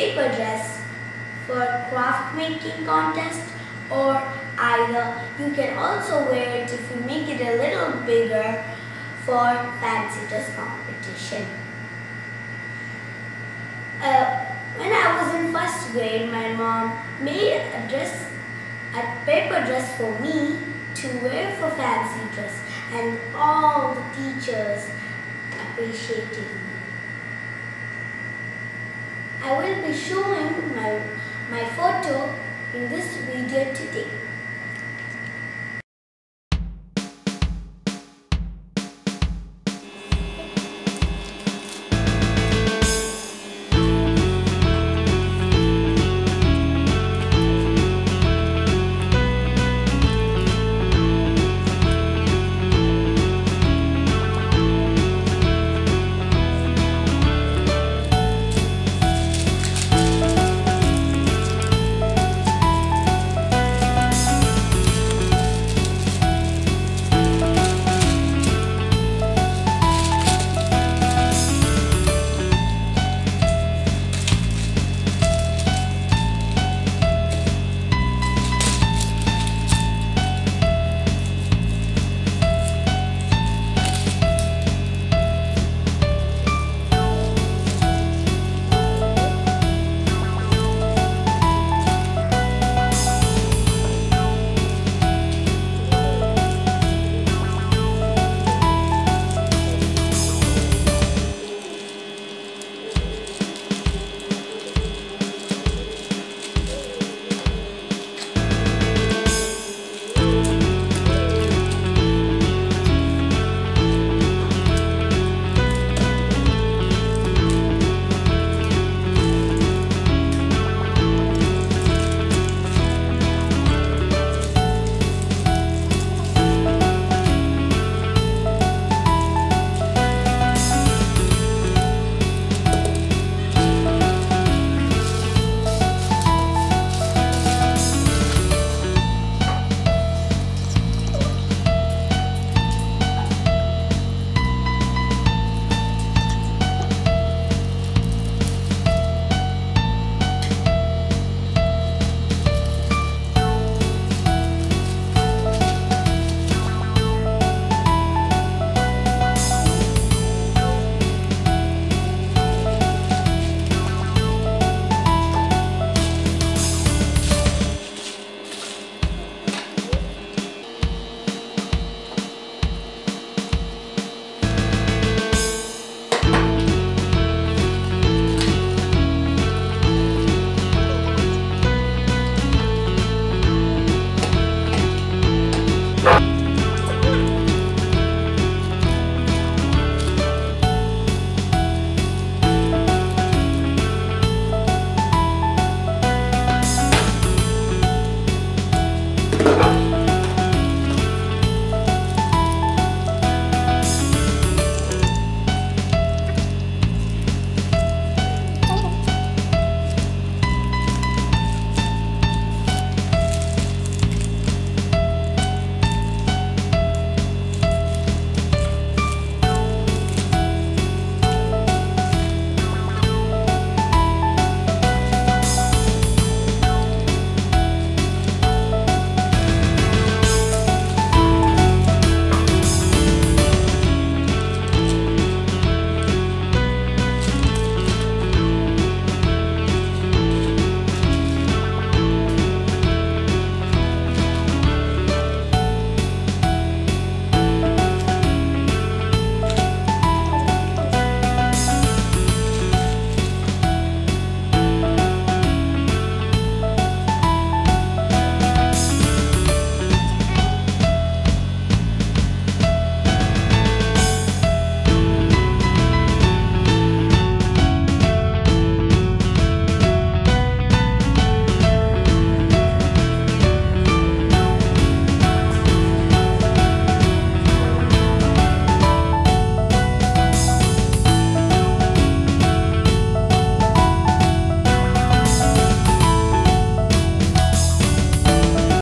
paper dress for craft making contest, or either you can also wear it if you make it a little bigger for fancy dress competition. When I was in first grade, my mom made a paper dress for me to wear for fancy dress, and all the teachers appreciated me. I will be showing my photo in this video today.